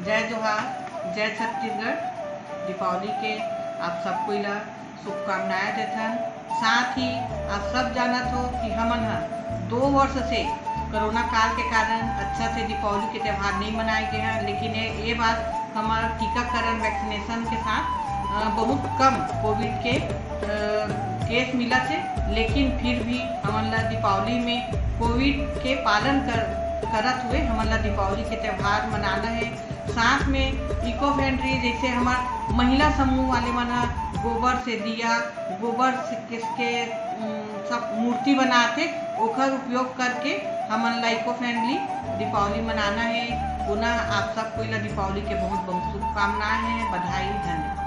जय जोहार, जय छत्तीसगढ़। दीपावली के आप सबको ला शुभकामनाएं देथन। साथ ही आप सब जानत हो कि हमन 2 वर्ष से कोरोना काल के कारण अच्छा से दीपावली के त्यौहार नहीं मनाए गए हैं, लेकिन ये बात हमारा टीकाकरण वैक्सीनेशन के साथ बहुत कम कोविड के केस मिला थे, लेकिन फिर भी हमन ला दीपावली में कोविड के पालन करत हुए हमन ला दीपावली के त्यौहार मनाना है। साथ में इको फ्रेंडली, जैसे हमार महिला समूह वाले मन गोबर से दिया, गोबर से किसके सब मूर्ति बनाते, ओकर उपयोग करके हमन ला इको फ्रेंडली दीपावली मनाना है। पुनः आप सबको दीपावली के बहुत बहुत शुभकामनाएं हैं, बधाई, धन्यवाद।